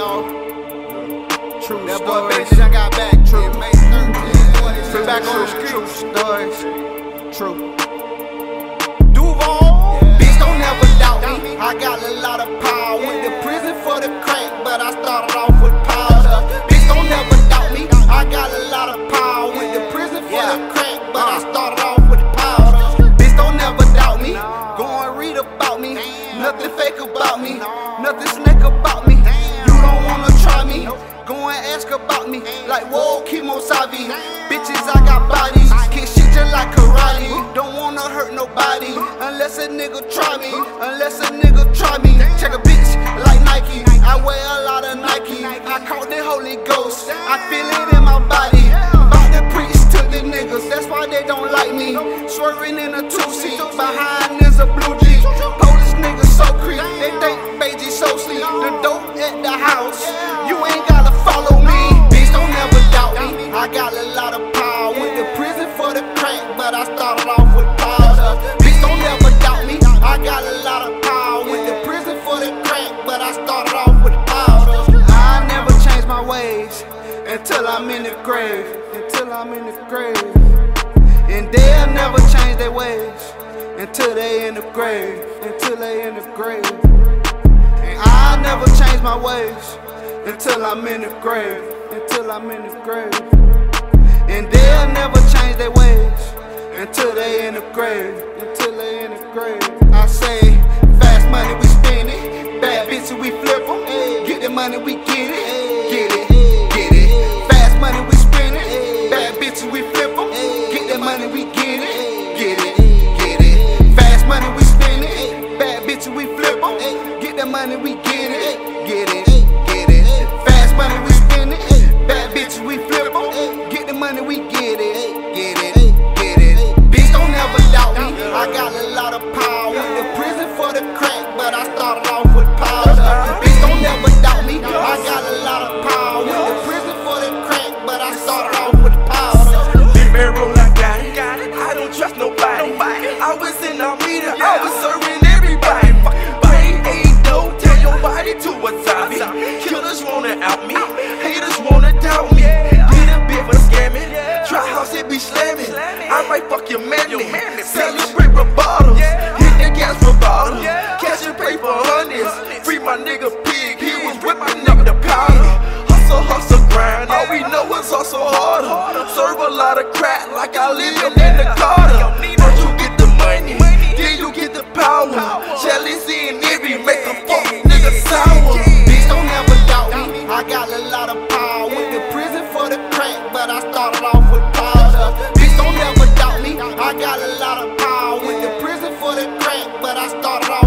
y'all. True that boy Baygee done got back. True. May 13th. Been back on the street. True stories. True. Duval. Bitch, don't never doubt me. I got a lot of power. Went to prison for the crack, but I started off with powder. Bitch, don't never doubt me. I got a lot of power. Went to prison for the crack, but I started off with powder. Bitch, don't never doubt me. Go and read about me. Nothing fake about me. Nothing snake about me. You don't wanna try me. Go and ask about me. Like, whoa, Kimosabi. Bitches, I got bodies. Kick shit just like karate. Don't wanna hurt nobody. Unless a nigga try me. Unless a nigga try me. Check a bitch like Nike. I wear a lot of Nike. I caught the Holy Ghost. I feel it in my body. About to preach to the niggas. That's why they don't like me. Swerving in a two-seat. Behind is a blue G. Police niggas so creep. They think Baygee so sleep. The dope at the house. You ain't gotta follow me. Bitch, don't never doubt me. I got a lot of power. Went to prison for the crack, but I started off with powder. Bitch, don't never doubt me. I got a lot of power. Went to prison for the crack, but I started off with powder. I never change my ways until I'm in the grave. Until I'm in the grave. And they'll never change their ways until they in the grave. Until they in the grave. And I never change my ways until I'm in the grave. Until I'm in the grave. And they'll never change their ways until they in the grave. Until they in the grave. I say, fast money we spend it. Bad bitches we flip them. Get the money we get it. Get it, get it. Fast money we spend it. Bad bitches we flip them. Get the money we get it. Get it, get it. Fast money we spend it. Bad bitches we flip them. Get the money we get it. Get it, get it. Fast money we spend it. Bad bitches we flip them. Get the money we get it. Get it, get it. Bitch, don't never doubt me. I got a lot of power. Went to prison for the crack, but I started off with powder. Bitch, don't never doubt me. I got a lot of power. Went to prison for the crack, but I started off with powder. Big barrel, I got it. I don't trust nobody. I was in the meter. I was serving everybody. Ain't no tell your body to a zombie. Killers wanna out me. Haters wanna doubt me. Get a bit for scamming. Try house it be slamming. I might fuck your mammy. Celebrate for bottles. Hit the gas for bottles. Cash and pay for hundreds. Free my nigga Pig. He was whipping up the powder. Hustle, hustle, grind. All we know is hustle harder. Serve a lot of crack like I live in the Carter. First you get the money, then you get the power. Jealousy and envy make a fuck nigga sour. Bitch, don't never doubt me. I got a lot of power. Went to prison for the crack, but I started off with powder. Bitch, don't never doubt me. I got a lot of power. Went to prison for the crack, but I started off